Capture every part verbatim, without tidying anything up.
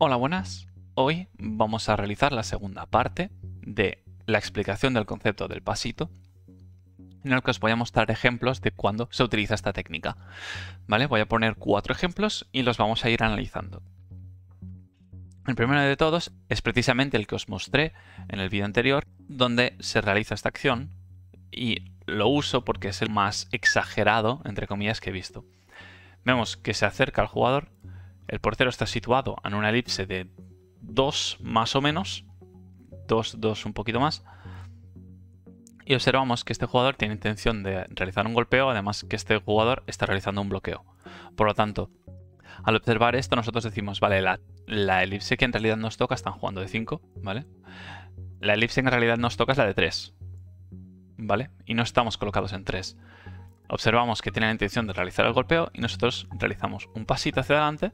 Hola, buenas. Hoy vamos a realizar la segunda parte de la explicación del concepto del pasito, en el que os voy a mostrar ejemplos de cuándo se utiliza esta técnica. ¿Vale? Voy a poner cuatro ejemplos y los vamos a ir analizando. El primero de todos es precisamente el que os mostré en el vídeo anterior, donde se realiza esta acción y lo uso porque es el más exagerado, entre comillas, que he visto. Vemos que se acerca al jugador, el portero está situado en una elipse de dos más o menos, dos, dos un poquito más, y observamos que este jugador tiene intención de realizar un golpeo, además que este jugador está realizando un bloqueo. Por lo tanto, al observar esto nosotros decimos, vale, la, la elipse que en realidad nos toca, están jugando de cinco, ¿vale? La elipse que en realidad nos toca es la de tres, ¿vale? Y no estamos colocados en tres. Observamos que tiene la intención de realizar el golpeo y nosotros realizamos un pasito hacia adelante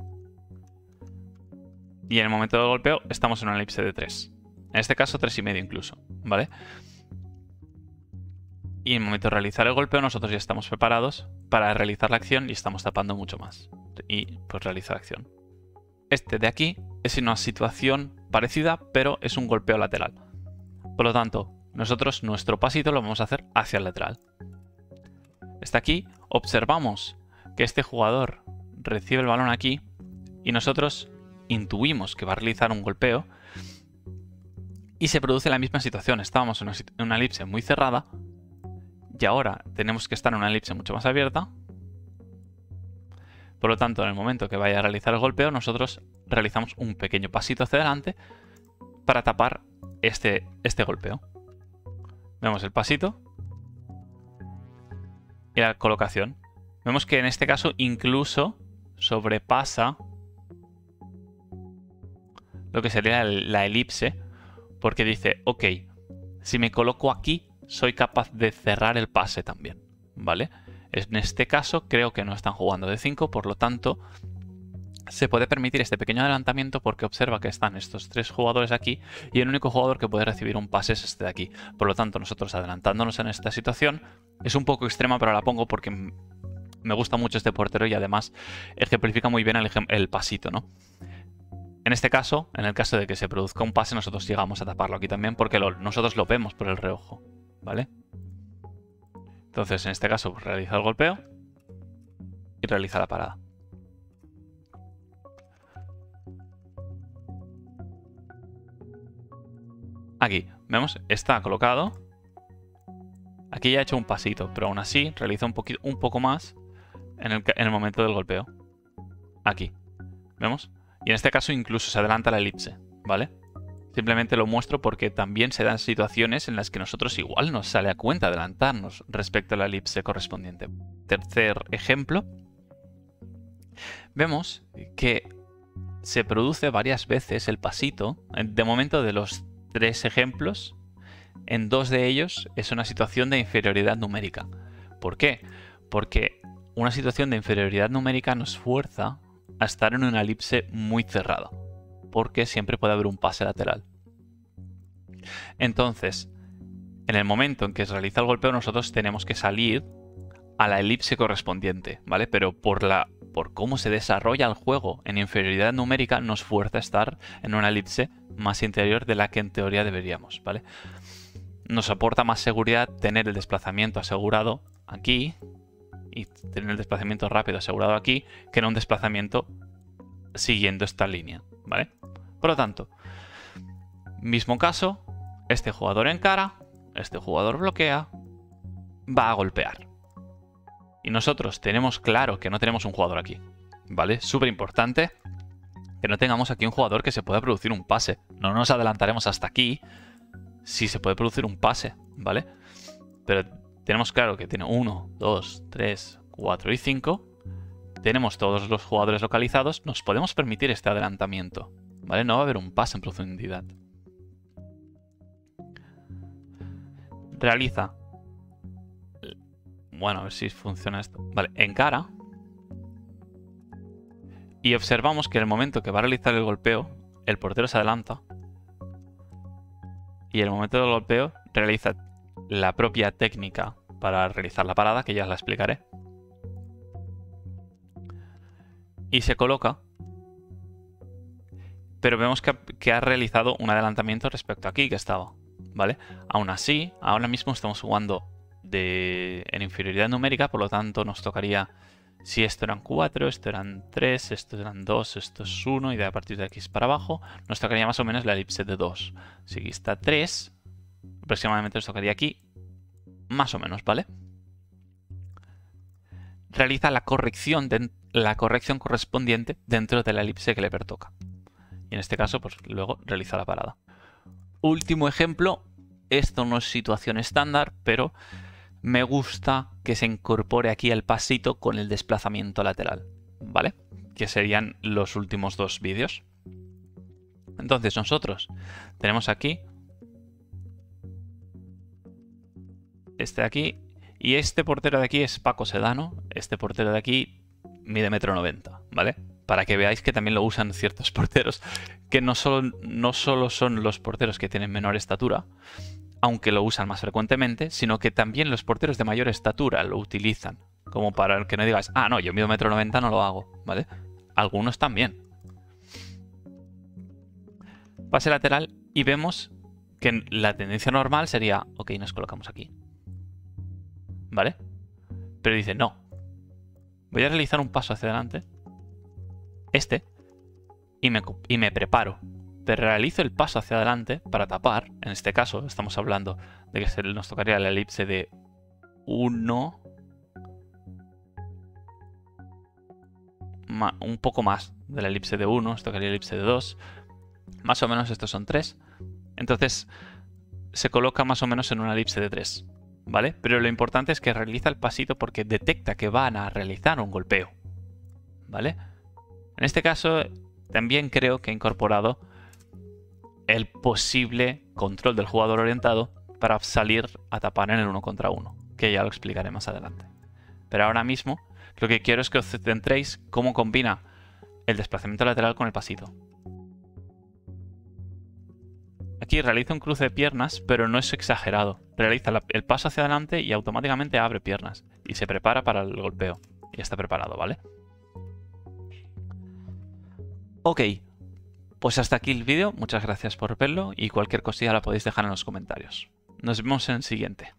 y en el momento del golpeo estamos en una elipse de tres. En este caso tres y medio incluso, ¿vale? Y en el momento de realizar el golpeo nosotros ya estamos preparados para realizar la acción y estamos tapando mucho más. Y pues realizar la acción. Este de aquí es una situación parecida, pero es un golpeo lateral. Por lo tanto, nosotros nuestro pasito lo vamos a hacer hacia el lateral. Está aquí, observamos que este jugador recibe el balón aquí y nosotros intuimos que va a realizar un golpeo y se produce la misma situación. Estábamos en una elipse muy cerrada y ahora tenemos que estar en una elipse mucho más abierta. Por lo tanto, en el momento que vaya a realizar el golpeo, nosotros realizamos un pequeño pasito hacia adelante para tapar este, este golpeo. Vemos el pasito y la colocación. Vemos que en este caso incluso sobrepasa lo que sería la elipse, porque dice, ok, si me coloco aquí, soy capaz de cerrar el pase también, ¿vale? En este caso creo que no están jugando de cinco, por lo tanto se puede permitir este pequeño adelantamiento porque observa que están estos tres jugadores aquí y el único jugador que puede recibir un pase es este de aquí. Por lo tanto, nosotros adelantándonos en esta situación, es un poco extrema, pero la pongo porque me gusta mucho este portero y además ejemplifica muy bien el, el pasito, ¿no? En este caso, en el caso de que se produzca un pase, nosotros llegamos a taparlo aquí también porque lo, nosotros lo vemos por el reojo, ¿vale? Entonces, en este caso, pues, realiza el golpeo y realiza la parada. Aquí, vemos, está colocado. Aquí ya ha hecho un pasito, pero aún así realiza un, poquito, un poco más en el, en el momento del golpeo. Aquí, ¿vemos? Y en este caso incluso se adelanta la elipse, ¿vale? Simplemente lo muestro porque también se dan situaciones en las que nosotros igual nos sale a cuenta adelantarnos respecto a la elipse correspondiente. Tercer ejemplo. Vemos que se produce varias veces el pasito. De momento, de los tres ejemplos, en dos de ellos es una situación de inferioridad numérica. ¿Por qué? Porque una situación de inferioridad numérica nos fuerza a estar en una elipse muy cerrada, porque siempre puede haber un pase lateral. Entonces, en el momento en que se realiza el golpeo, nosotros tenemos que salir a la elipse correspondiente, ¿vale? Pero por, la, por cómo se desarrolla el juego en inferioridad numérica, nos fuerza a estar en una elipse más interior de la que en teoría deberíamos, ¿vale? Nos aporta más seguridad tener el desplazamiento asegurado aquí y tener el desplazamiento rápido asegurado aquí que no un desplazamiento siguiendo esta línea, ¿vale? Por lo tanto, mismo caso, este jugador encara, este jugador bloquea, va a golpear. Y nosotros tenemos claro que no tenemos un jugador aquí, ¿vale? Súper importante que no tengamos aquí un jugador que se pueda producir un pase. No nos adelantaremos hasta aquí si se puede producir un pase, ¿vale? Pero tenemos claro que tiene uno, dos, tres, cuatro y cinco. Tenemos todos los jugadores localizados. Nos podemos permitir este adelantamiento, ¿vale? No va a haber un pase en profundidad. Realiza. Bueno, a ver si funciona esto. Vale, encara. Y observamos que en el momento que va a realizar el golpeo, el portero se adelanta. Y en el momento del golpeo realiza la propia técnica para realizar la parada, que ya os la explicaré. Y se coloca pero vemos que, que ha realizado un adelantamiento respecto a aquí que estaba, ¿vale? Aún así, ahora mismo estamos jugando de, en inferioridad numérica, por lo tanto nos tocaría, si esto eran cuatro, esto eran tres, esto eran dos, esto es uno, y de a partir de aquí para abajo, nos tocaría más o menos la elipse de dos. Si aquí está tres, aproximadamente nos tocaría aquí, más o menos, ¿vale? Realiza la corrección, de, la corrección correspondiente dentro de la elipse que le pertoca. Y en este caso, pues luego realiza la parada. Último ejemplo, esto no es situación estándar, pero me gusta que se incorpore aquí el pasito con el desplazamiento lateral, ¿vale? Que serían los últimos dos vídeos. Entonces nosotros tenemos aquí este de aquí, y este portero de aquí es Paco Sedano, este portero de aquí mide metro noventa, ¿vale? Para que veáis que también lo usan ciertos porteros, que no solo, no solo son los porteros que tienen menor estatura, aunque lo usan más frecuentemente, sino que también los porteros de mayor estatura lo utilizan, como para que no digas, ah, no, yo mido metro noventa, no lo hago, ¿vale? Algunos también. Pase lateral y vemos que la tendencia normal sería, ok, nos colocamos aquí, ¿vale? Pero dice, no, voy a realizar un paso hacia adelante, este, y me, y me preparo. Pero realizo el paso hacia adelante para tapar. En este caso estamos hablando de que se nos tocaría la elipse de uno, un poco más de la elipse de uno, nos tocaría la elipse de dos, más o menos estos son tres. Entonces se coloca más o menos en una elipse de tres, ¿vale? Pero lo importante es que realiza el pasito porque detecta que van a realizar un golpeo, ¿vale? En este caso también creo que he incorporado el posible control del jugador orientado para salir a tapar en el uno contra uno, que ya lo explicaré más adelante. Pero ahora mismo lo que quiero es que os centréis cómo combina el desplazamiento lateral con el pasito. Aquí realiza un cruce de piernas, pero no es exagerado. Realiza la, el paso hacia adelante y automáticamente abre piernas y se prepara para el golpeo. Y está preparado, ¿vale? Ok. Pues hasta aquí el vídeo, muchas gracias por verlo y cualquier cosilla la podéis dejar en los comentarios. Nos vemos en el siguiente.